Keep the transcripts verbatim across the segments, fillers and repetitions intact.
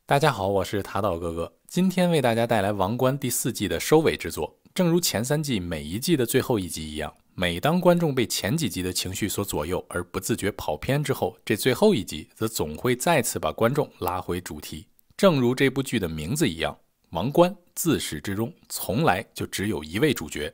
大家好，我是塔岛哥哥，今天为大家带来《王冠》第四季的收尾之作。正如前三季每一季的最后一集一样，每当观众被前几集的情绪所左右而不自觉跑偏之后，这最后一集则总会再次把观众拉回主题。正如这部剧的名字一样，王冠自始至终从来就只有一位主角。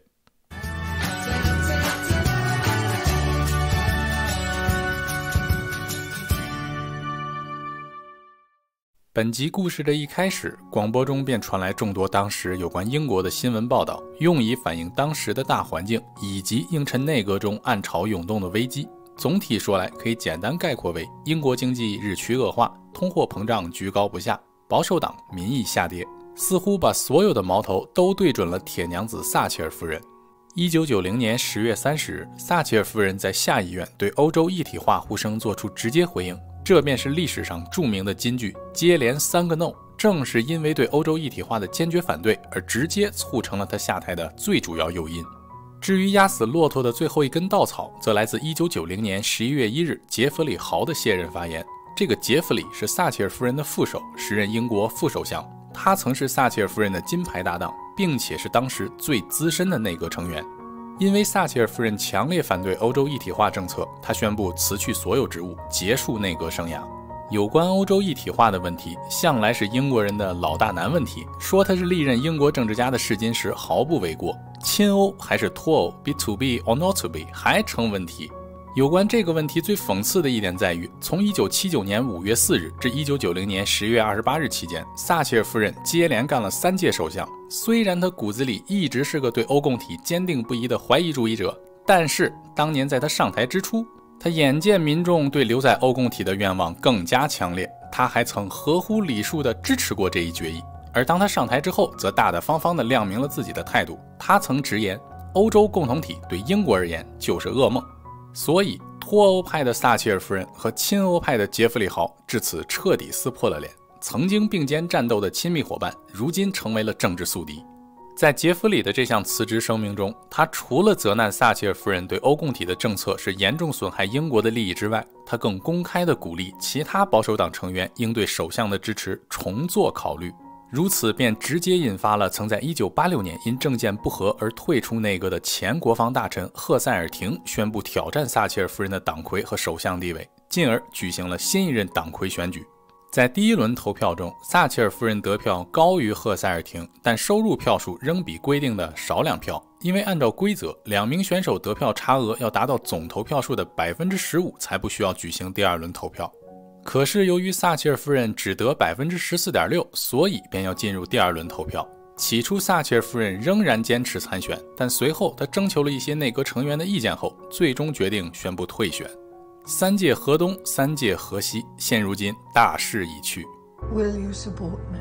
本集故事的一开始，广播中便传来众多当时有关英国的新闻报道，用以反映当时的大环境以及映衬内阁中暗潮涌动的危机。总体说来，可以简单概括为英国经济日趋恶化，通货膨胀居高不下，保守党民意下跌，似乎把所有的矛头都对准了铁娘子撒切尔夫人。一九九零年十月三十日，撒切尔夫人在下议院对欧洲一体化呼声做出直接回应，这便是历史上著名的金句，接连三个 no， 正是因为对欧洲一体化的坚决反对而直接促成了他下台的最主要诱因。至于压死骆驼的最后一根稻草，则来自一九九零年十一月一日杰弗里豪的卸任发言。这个杰弗里是撒切尔夫人的副手，时任英国副首相，他曾是撒切尔夫人的金牌搭档，并且是当时最资深的内阁成员。因为撒切尔夫人强烈反对欧洲一体化政策，她宣布辞去所有职务，结束内阁生涯。有关欧洲一体化的问题，向来是英国人的老大难问题，说他是历任英国政治家的试金石毫不为过。亲欧还是脱欧 ，be to be or not to be 还成问题。有关这个问题最讽刺的一点在于，从一九七九年五月四日至一九九零年十月二十八日期间，撒切尔夫人接连干了三届首相。虽然她骨子里一直是个对欧共体坚定不移的怀疑主义者，但是当年在她上台之初，她眼见民众对留在欧共体的愿望更加强烈，她还曾合乎礼数地支持过这一决议。而当她上台之后，则大大方方地亮明了自己的态度。她曾直言，欧洲共同体对英国而言就是噩梦。所以脱欧派的撒切尔夫人和亲欧派的杰弗里豪至此彻底撕破了脸，曾经并肩战斗的亲密伙伴如今成为了政治宿敌。在杰弗里的这项辞职声明中，他除了责难撒切尔夫人对欧共体的政策是严重损害英国的利益之外，他更公开地鼓励其他保守党成员应对首相的支持重做考虑。如此便直接引发了曾在一九八六年因政见不合而退出内阁的前国防大臣赫塞尔廷宣布挑战撒切尔夫人的党魁和首相地位，进而举行了新一任党魁选举。在第一轮投票中，撒切尔夫人得票高于赫塞尔廷，但收入票数仍比规定的少两票，因为按照规则，两名选手得票差额要达到总投票数的 百分之十五 才不需要举行第二轮投票。可是由于撒切尔夫人只得 百分之十四点六， 所以便要进入第二轮投票。起初撒切尔夫人仍然坚持参选，但随后她征求了一些内阁成员的意见后，最终决定宣布退选。三届河东，三届河西，现如今大势已去。 Will you support me?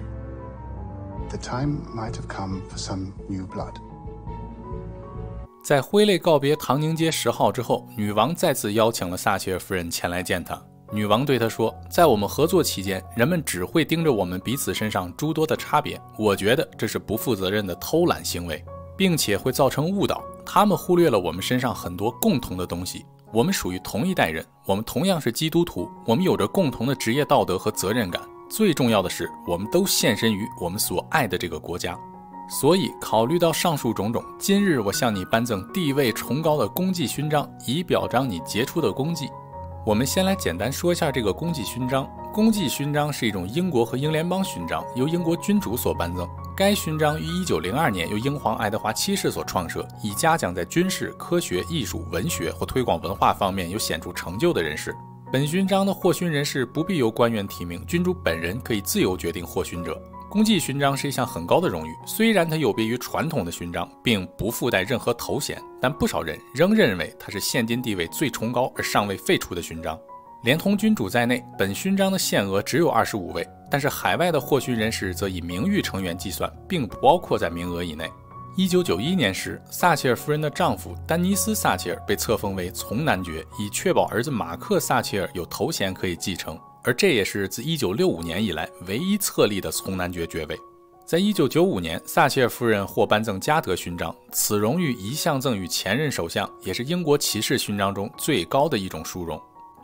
The time might have come for some new blood. 在挥泪告别唐宁街十号之后，女王再次邀请了撒切尔夫人前来见她。女王对她说，在我们合作期间，人们只会盯着我们彼此身上诸多的差别，我觉得这是不负责任的偷懒行为，并且会造成误导。他们忽略了我们身上很多共同的东西，我们属于同一代人，我们同样是基督徒，我们有着共同的职业道德和责任感，最重要的是，我们都献身于我们所爱的这个国家。所以考虑到上述种种，今日我向你颁赠地位崇高的功绩勋章，以表彰你杰出的功绩。我们先来简单说一下这个功绩勋章。功绩勋章是一种英国和英联邦勋章，由英国君主所颁赠。该勋章于一九零二年由英皇爱德华七世所创设，以嘉奖在军事、科学、艺术、文学或推广文化方面有显著成就的人士。本勋章的获勋人士不必由官员提名，君主本人可以自由决定获勋者。功绩勋章是一项很高的荣誉，虽然它有别于传统的勋章，并不附带任何头衔，但不少人仍认为它是现今地位最崇高而尚未废除的勋章。连同君主在内，本勋章的限额只有二十五位，但是海外的获勋人士则以名誉成员计算，并不包括在名额以内。一九九一年时，撒切尔夫人的丈夫丹尼斯·撒切尔被册封为从男爵，以确保儿子马克·撒切尔有头衔可以继承，而这也是自一九六五年以来唯一册立的从男爵爵位。在一九九五年，撒切尔夫人获颁赠嘉德勋章，此荣誉一向赠予前任首相，也是英国骑士勋章中最高的一种殊荣。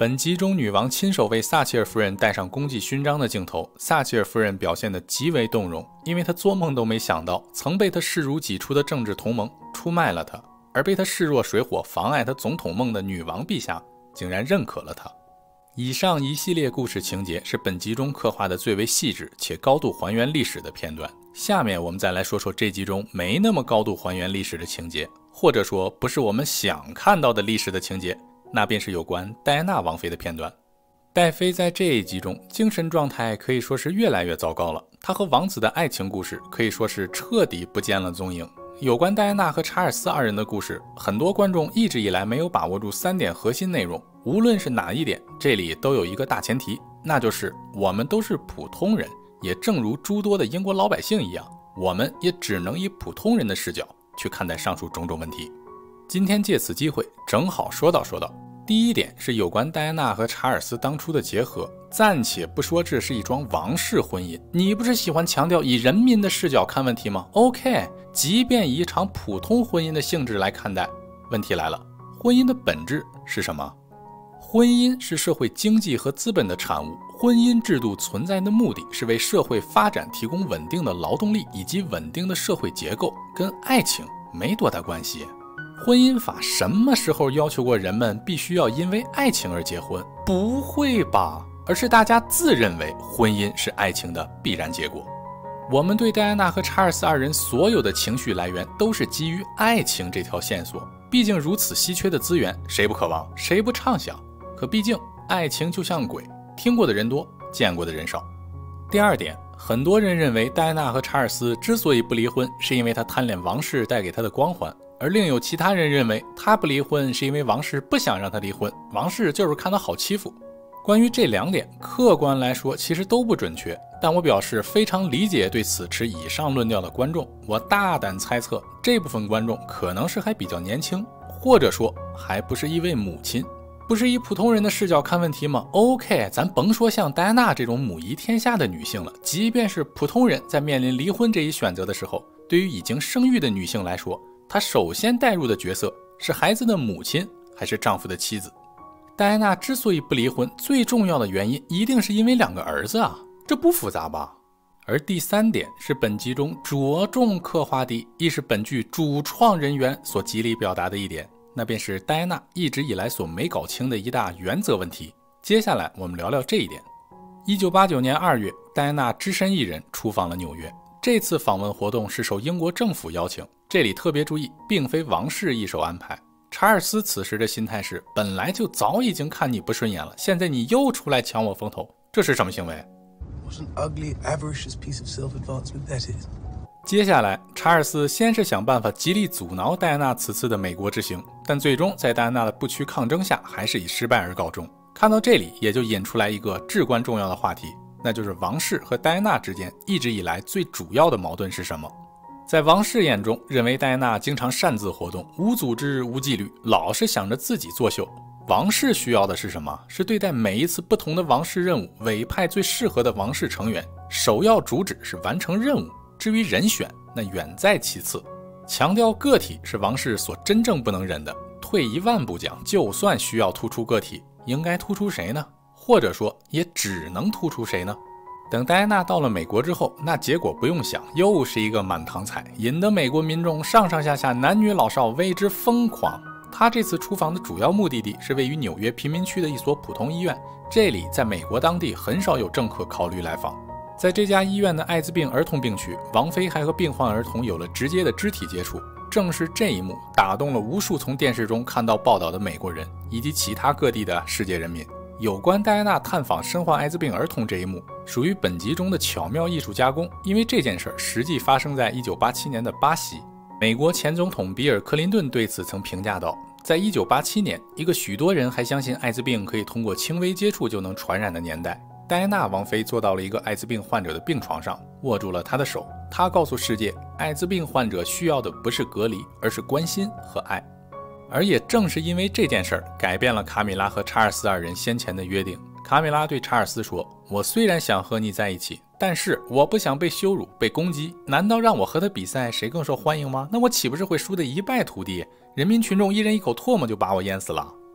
本集中女王亲手为撒切尔夫人戴上功绩勋章的镜头，撒切尔夫人表现得极为动容，因为她做梦都没想到曾被她视如己出的政治同盟出卖了她，而被她视若水火妨碍她总统梦的女王陛下竟然认可了她。以上一系列故事情节是本集中刻画的最为细致且高度还原历史的片段。下面我们再来说说这集中没那么高度还原历史的情节，或者说不是我们想看到的历史的情节，那便是有关戴安娜王妃的片段。戴妃在这一集中精神状态可以说是越来越糟糕了，她和王子的爱情故事可以说是彻底不见了踪影。有关戴安娜和查尔斯二人的故事，很多观众一直以来没有把握住三点核心内容，无论是哪一点，这里都有一个大前提，那就是我们都是普通人，也正如诸多的英国老百姓一样，我们也只能以普通人的视角去看待上述种种问题。今天借此机会正好说道说道。第一点是有关戴安娜和查尔斯当初的结合，暂且不说这是一桩王室婚姻，你不是喜欢强调以人民的视角看问题吗？ OK， 即便以一场普通婚姻的性质来看待，问题来了，婚姻的本质是什么？婚姻是社会经济和资本的产物，婚姻制度存在的目的是为社会发展提供稳定的劳动力以及稳定的社会结构，跟爱情没多大关系。婚姻法什么时候要求过人们必须要因为爱情而结婚？不会吧，而是大家自认为婚姻是爱情的必然结果。我们对戴安娜和查尔斯二人所有的情绪来源都是基于爱情这条线索，毕竟如此稀缺的资源，谁不渴望，谁不畅想？可毕竟爱情就像鬼，听过的人多，见过的人少。第二点，很多人认为戴安娜和查尔斯之所以不离婚，是因为他贪恋王室带给他的光环，而另有其他人认为他不离婚是因为王室不想让他离婚，王室就是看他好欺负。关于这两点，客观来说其实都不准确，但我表示非常理解对此持以上论调的观众。我大胆猜测，这部分观众可能是还比较年轻，或者说还不是一位母亲。不是以普通人的视角看问题吗？ OK， 咱甭说像戴安娜这种母仪天下的女性了，即便是普通人在面临离婚这一选择的时候，对于已经生育的女性来说，她首先带入的角色是孩子的母亲还是丈夫的妻子。戴安娜之所以不离婚，最重要的原因一定是因为两个儿子啊，这不复杂吧？而第三点是本集中着重刻画的，亦是本剧主创人员所极力表达的一点，那便是戴安娜一直以来所没搞清的一大原则问题。接下来我们聊聊这一点。一九八九年二月，戴安娜只身一人出访了纽约，这次访问活动是受英国政府邀请，这里特别注意，并非王室一手安排。查尔斯此时的心态是，本来就早已经看你不顺眼了，现在你又出来抢我风头，这是什么行为？ What an ugly, avaricious piece of self-advancement that is. 接下来，查尔斯先是想办法极力阻挠戴安娜此次的美国之行，但最终在戴安娜的不屈抗争下，还是以失败而告终。看到这里，也就引出来一个至关重要的话题，那就是王室和戴安娜之间一直以来最主要的矛盾是什么？在王室眼中，认为戴安娜经常擅自活动，无组织无纪律，老是想着自己作秀。王室需要的是什么？是对待每一次不同的王室任务，委派最适合的王室成员，首要主旨是完成任务，至于人选，那远在其次。强调个体是王室所真正不能忍的。退一万步讲，就算需要突出个体，应该突出谁呢？或者说，也只能突出谁呢？等戴安娜到了美国之后，那结果不用想，又是一个满堂彩，引得美国民众上上下下男女老少为之疯狂。他这次出访的主要目的地是位于纽约贫民区的一所普通医院，这里在美国当地很少有政客考虑来访。在这家医院的艾滋病儿童病区，王菲还和病患儿童有了直接的肢体接触。正是这一幕打动了无数从电视中看到报道的美国人以及其他各地的世界人民。有关戴安娜探访身患艾滋病儿童这一幕，属于本集中的巧妙艺术加工，因为这件事实际发生在一九八七年的巴西。美国前总统比尔·克林顿对此曾评价道，在一九八七年，一个许多人还相信艾滋病可以通过轻微接触就能传染的年代，戴安娜王妃坐到了一个艾滋病患者的病床上，握住了他的手。她告诉世界，艾滋病患者需要的不是隔离，而是关心和爱。而也正是因为这件事儿，改变了卡米拉和查尔斯二人先前的约定。卡米拉对查尔斯说，我虽然想和你在一起，但是我不想被羞辱被攻击，难道让我和他比赛谁更受欢迎吗？那我岂不是会输得一败涂地，人民群众一人一口唾沫就把我淹死了。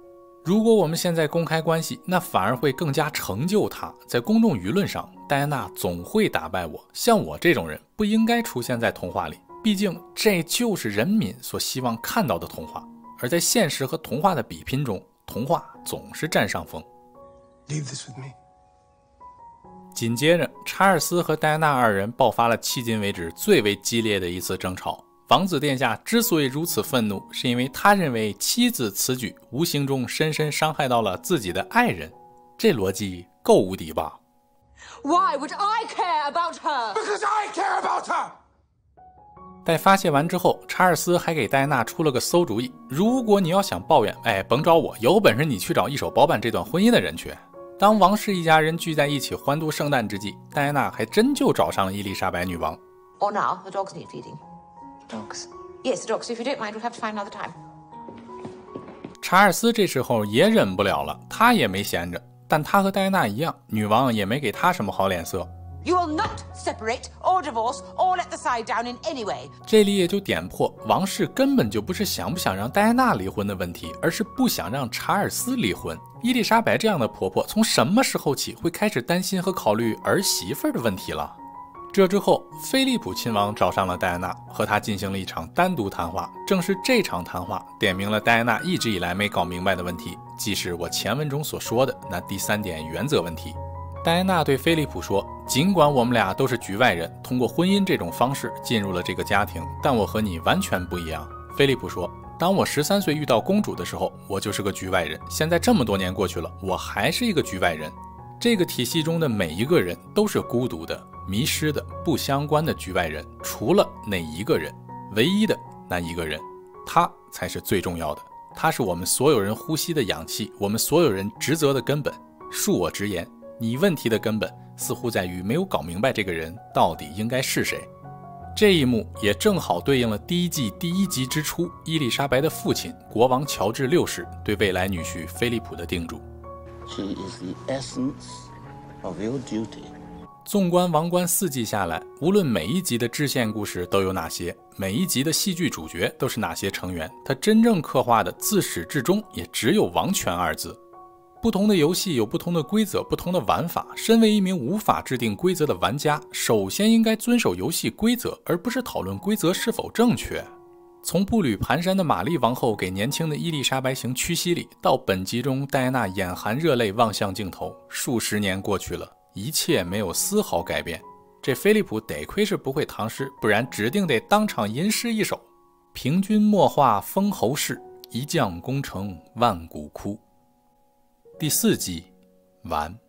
如果我们现在公开关系，那反而会更加成就他。在公众舆论上，戴安娜总会打败我。像我这种人不应该出现在童话里，毕竟这就是人民所希望看到的童话。而在现实和童话的比拼中，童话总是占上风。 Leave this with me. 紧接着，查尔斯和戴安娜二人爆发了迄今为止最为激烈的一次争吵。王子殿下之所以如此愤怒，是因为他认为妻子此举无形中深深伤害到了自己的爱人。这逻辑够无敌吧？ Why would I care about her? Because I care about her! 待发泄完之后，查尔斯还给戴安娜出了个馊主意：如果你要想抱怨，哎，甭找我，有本事你去找一手包办这段婚姻的人去。当王室一家人聚在一起欢度圣诞之际，戴安娜还真就找上了伊丽莎白女王。 Or now, the dogs need feeding. Dogs. Yes, the dogs. If you don't mind, we'll have to find another time. 查尔斯这时候也忍不了了，他也没闲着，但他和戴安娜一样，女王也没给他什么好脸色。 You will not separate or divorce or let the side down in any way. 这里也就点破，王室根本就不是想不想让戴安娜离婚的问题，而是不想让查尔斯离婚。伊丽莎白这样的婆婆，从什么时候起会开始担心和考虑儿媳妇的问题了？这之后，菲利普亲王找上了戴安娜，和她进行了一场单独谈话。正是这场谈话，点明了戴安娜一直以来没搞明白的问题，即是我前文中所说的那第三点原则问题。戴安娜对菲利普说，尽管我们俩都是局外人，通过婚姻这种方式进入了这个家庭，但我和你完全不一样。菲利普说，当我十三岁遇到公主的时候，我就是个局外人，现在这么多年过去了，我还是一个局外人。这个体系中的每一个人都是孤独的、迷失的、不相关的局外人，除了那一个人，唯一的那一个人，他才是最重要的。他是我们所有人呼吸的氧气，我们所有人职责的根本。恕我直言，你问题的根本似乎在于没有搞明白这个人到底应该是谁。这一幕也正好对应了第一季第一集之初，伊丽莎白的父亲国王乔治六世对未来女婿菲利普的叮嘱。 She is the essence of your duty. 纵观王冠四季下来，无论每一集的支线故事都有哪些，每一集的戏剧主角都是哪些成员，他真正刻画的自始至终也只有王权二字。不同的游戏有不同的规则，不同的玩法。身为一名无法制定规则的玩家，首先应该遵守游戏规则，而不是讨论规则是否正确。从步履蹒跚的玛丽王后给年轻的伊丽莎白行屈膝礼，到本集中戴安娜眼含热泪望向镜头，数十年过去了，一切没有丝毫改变。这菲利普得亏是不会唐诗，不然指定得当场吟诗一首：平君莫话封侯事，一将功成万骨枯。第四集完。